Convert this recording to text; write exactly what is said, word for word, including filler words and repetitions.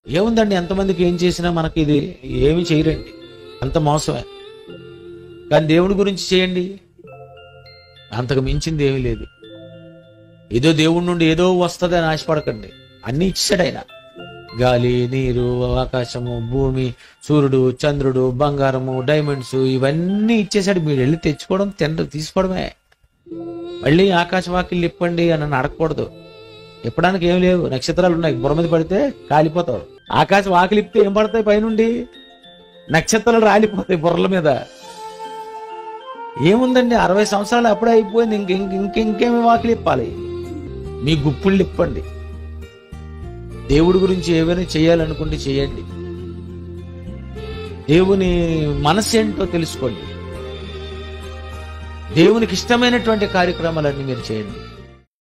ఏముందండి, ఎంతమందికి ఏం చేసినా మనకి ఇది ఏమి చేయరండి, అంత మోసమే. కానీ దేవుడి గురించి చేయండి, అంతకు మించింది ఏమీ లేదు. ఏదో దేవుడి నుండి ఏదో వస్తుంది అని ఆశపడకండి. అన్ని ఇచ్చాడు ఆయన. గాలి, నీరు, ఆకాశము, భూమి, సూర్యుడు, చంద్రుడు, బంగారము, డైమండ్స్ ఇవన్నీ ఇచ్చేసాడు. మీరు వెళ్ళి తెచ్చుకోవడం, తినడం, తీసుకోవడమే. మళ్ళీ ఆకాశ వాకిళ్ళు ఇప్పండి అని అడగకూడదు. ఇప్పడానికి ఏం లేవు. నక్షత్రాలు ఉన్నాయి, బుర్ర మీద పడితే కాలిపోతావు. ఆకాశ వాకిలి ఇప్పితే ఏం పడతాయి? పైనుండి నక్షత్రాలు రాలిపోతాయి బుర్రల మీద. ఏముందండి, అరవై సంవత్సరాలు అప్పుడే అయిపోయింది. ఇంక ఇంక ఇంకేమి వాకిలి ఇప్పాలి? మీ గుప్పుళ్ళు ఇప్పండి. దేవుడి గురించి ఏమైనా చేయాలనుకుంటే చేయండి. దేవుని మనసు ఏంటో తెలుసుకోండి. దేవునికి ఇష్టమైనటువంటి కార్యక్రమాలన్నీ మీరు చేయండి.